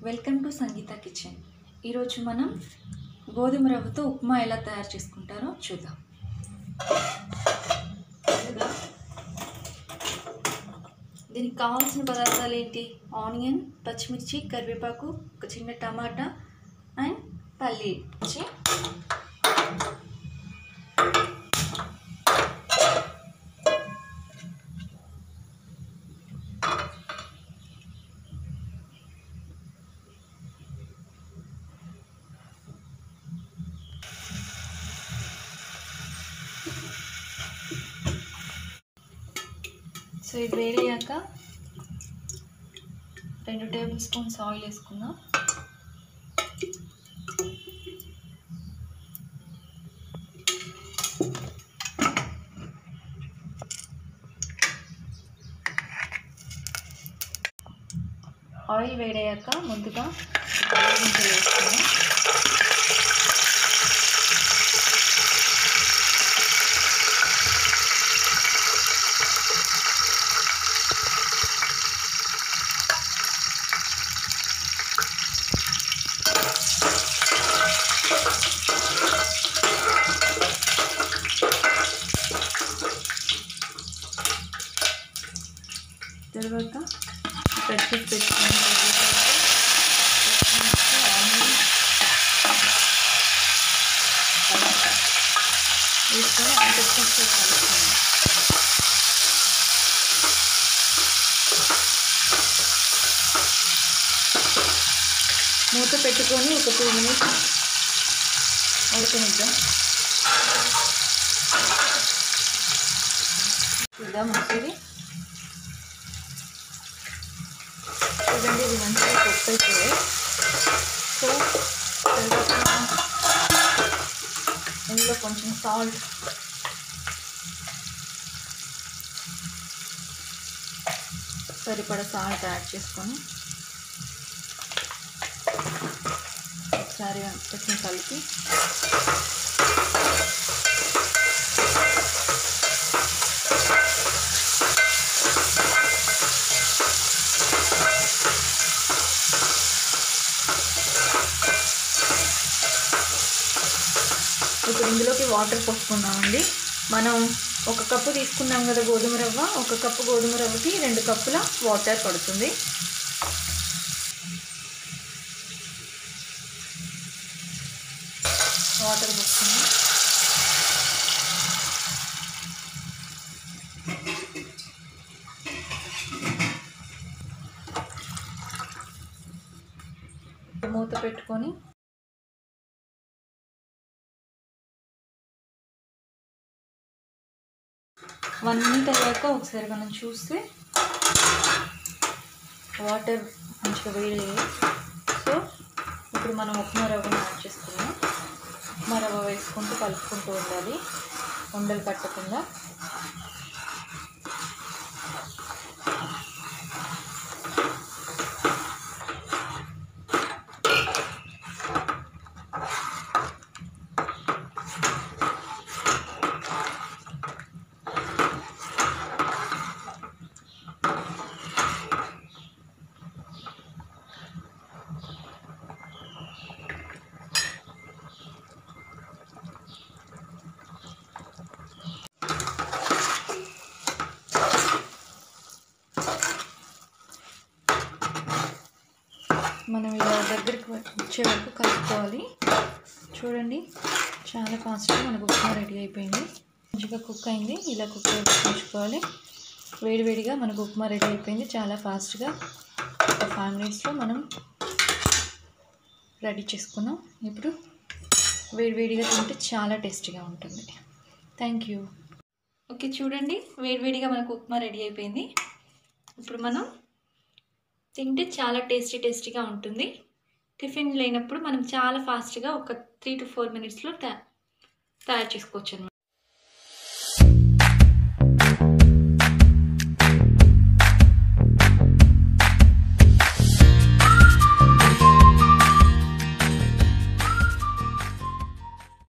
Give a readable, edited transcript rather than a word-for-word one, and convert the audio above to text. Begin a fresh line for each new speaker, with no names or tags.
Welcome to Sangeetha kitchen. ఈరోజు మనం గోధుమ రవ్వతో ఉప్మా ఎలా తయారు చేసుకుంటారో చూద్దాం. దీనికి కావాల్సిన పదార్థాలు ఏంటి? ఆనియన్, పచ్చిమిర్చి, కరివేపాకు, ఒక చిన్న టమాటా అండ్ పల్లి. సో ఇది వేడయ్యాక 2 టేబుల్ స్పూన్స్ ఆయిల్ వేసుకుందాం. ఆయిల్ వేడయ్యాక ముందుగా గింజలు వేసుకుందాం. తర్వాత కట్ చేసి పెట్టుకున్న వేసుకొని కలుపుకుందాం. మూత పెట్టుకొని ఒక 2 మినిట్స్ ఉడకనిద్దాం. చూద్దాం ఒకసారి. చూడండి, ఇది మంచిగా కుక్ అవుతుంది. సో ఇందులో కొంచెం సాల్ట్, సరిపడా సాల్ట్ యాడ్ చేసుకొని ఒకసారి కొంచెం కలిపి ఇప్పుడు ఇందులోకి వాటర్ పోసుకున్నామండి. మనం 1 కప్పు తీసుకున్నాం కదా గోధుమ రవ్వ. 1 కప్పు గోధుమ రవ్వకి 2 కప్పుల వాటర్ పడుతుంది. వాటర్ పోసుకున్నాం. మూత పెట్టుకొని 1 మినిట్ అయ్యాక ఒకసారి మనం చూస్తే వాటర్ మంచిగా వేడయ్యాయి. సో ఇప్పుడు మనం ఉప్మా రవ్వను యాడ్ చేసుకున్నాం. ఉప్మా రవ్వ వేసుకుంటూ కలుపుకుంటూ ఉండాలి, ఉండలు కట్టకుండా. మనం ఇలా దగ్గరికి వచ్చే వరకు కలుపుకోవాలి. చూడండి, చాలా ఫాస్ట్గా మనకు ఉప్మా రెడీ అయిపోయింది. మంచిగా కుక్ అయింది. ఇలా కుక్ ఉంచుకోవాలి. వేడివేడిగా మనకు ఉప్మా రెడీ అయిపోయింది. చాలా ఫాస్ట్గా ఒక 5 మినిట్స్లో మనం రెడీ చేసుకున్నాం. ఇప్పుడు వేడివేడిగా తింటే చాలా టేస్టీగా ఉంటుంది. Thank you. ఓకే, చూడండి, వేడివేడిగా మనకు ఉప్మా రెడీ అయిపోయింది. ఇప్పుడు మనం తింటే చాలా టేస్టీగా ఉంటుంది. టిఫిన్ లేనప్పుడు మనం చాలా ఫాస్ట్గా ఒక 3 to 4 మినిట్స్లో తయారు చేసుకోవచ్చు అన్నమాట.